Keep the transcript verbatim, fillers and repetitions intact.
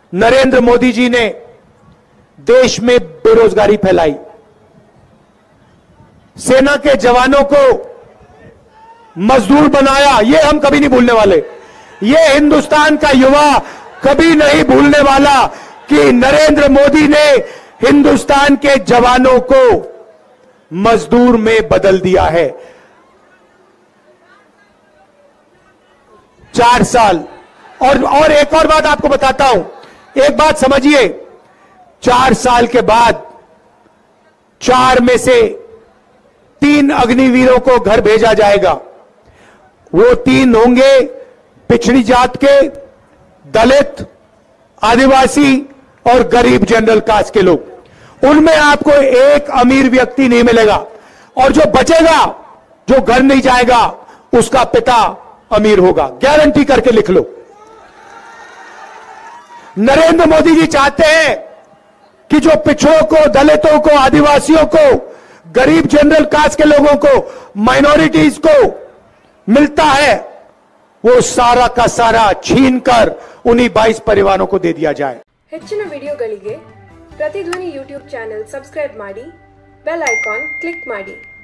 नरेंद्र मोदी जी ने देश में बेरोजगारी फैलाई, सेना के जवानों को मजदूर बनाया, ये हम कभी नहीं भूलने वाले। ये हिंदुस्तान का युवा कभी नहीं भूलने वाला कि नरेंद्र मोदी ने हिंदुस्तान के जवानों को मजदूर में बदल दिया है। चार साल और और एक और बात आपको बताता हूं, एक बात समझिए, चार साल के बाद चार में से तीन अग्निवीरों को घर भेजा जाएगा। वो तीन होंगे पिछड़ी जात के, दलित, आदिवासी और गरीब जनरल कास्ट के लोग। उनमें आपको एक अमीर व्यक्ति नहीं मिलेगा, और जो बचेगा, जो घर नहीं जाएगा, उसका पिता अमीर होगा। गारंटी करके लिख लो। नरेंद्र मोदी जी चाहते हैं कि जो पिछड़ों को, दलितों को, आदिवासियों को, गरीब जनरल कास्ट के लोगों को, माइनॉरिटीज को मिलता है, वो सारा का सारा छीन कर उन्हीं बाईस परिवारों को दे दिया जाए। ಹೆಚ್ಚಿನ ವಿಡಿಯೋಗಳಿಗೆ ಪ್ರತಿಧ್ವನಿ ಯೂಟ್ಯೂಬ್ ಚಾನೆಲ್ ಸಬ್ಸ್ಕ್ರೈಬ್ ಮಾಡಿ, ಬೆಲ್ ಐಕಾನ್ ಕ್ಲಿಕ್ ಮಾಡಿ।